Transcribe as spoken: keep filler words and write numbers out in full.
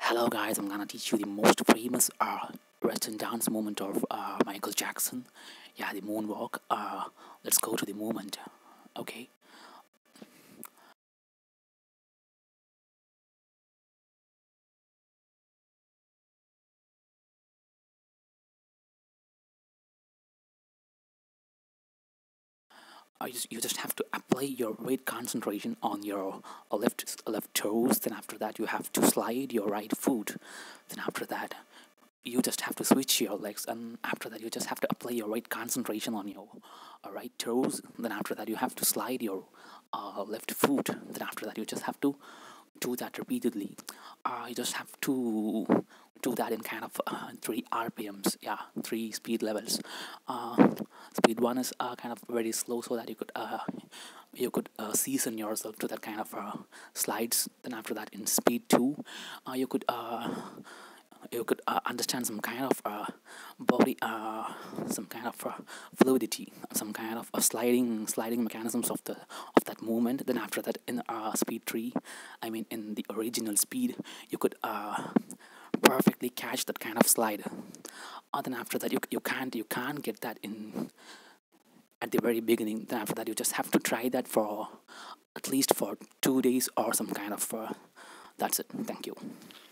Hello guys, I'm gonna teach you the most famous uh, Western dance movement of uh, Michael Jackson. Yeah, the moonwalk. Uh, let's go to the movement. Okay. Uh, you, just, you just have to apply your weight concentration on your uh, left left toes. Then after that, you have to slide your right foot. Then after that, you just have to switch your legs, and after that you just have to apply your right concentration on your uh, right toes. Then after that you have to slide your uh, left foot. Then after that you just have to do that repeatedly. Uh, you just have to do that in kind of uh, three R P Ms. Yeah, three speed levels. uh, Speed one is uh, kind of very slow, so that you could uh, you could uh, season yourself to that kind of uh, slides. Then after that, in speed two, uh, you could uh, you could uh, understand some kind of uh, body, uh, some kind of uh, fluidity, some kind of uh, sliding sliding mechanisms of the of that movement. Then after that, in uh, speed three, I mean in the original speed, you could uh, perfectly catch that kind of slide. Uh, then after that, you you can't you can't get that in at the very beginning. Then after that, you just have to try that for at least for two days or some kind of. Uh, that's it. Thank you.